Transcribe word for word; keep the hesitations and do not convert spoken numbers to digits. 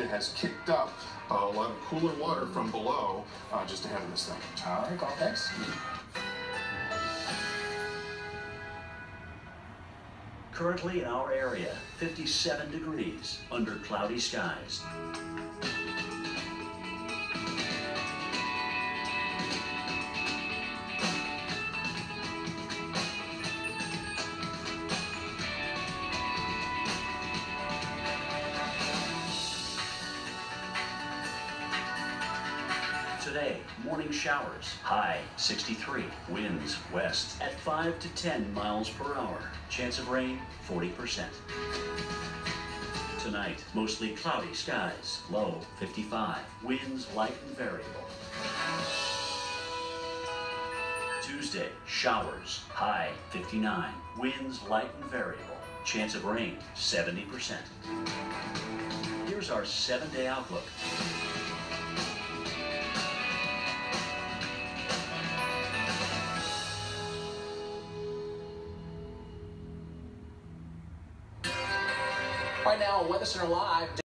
wind has kicked up uh, a lot of cooler water from below uh, just ahead of this thing. All right, Carl, thanks. Currently in our area, fifty-seven degrees under cloudy skies. Today, morning showers, high sixty-three, winds west at five to ten miles per hour, chance of rain forty percent. Tonight, mostly cloudy skies, low fifty-five, winds light and variable. Tuesday, showers, high fifty-nine, winds light and variable, chance of rain seventy percent. Here's our seven-day outlook. Right now, Weather Center Live.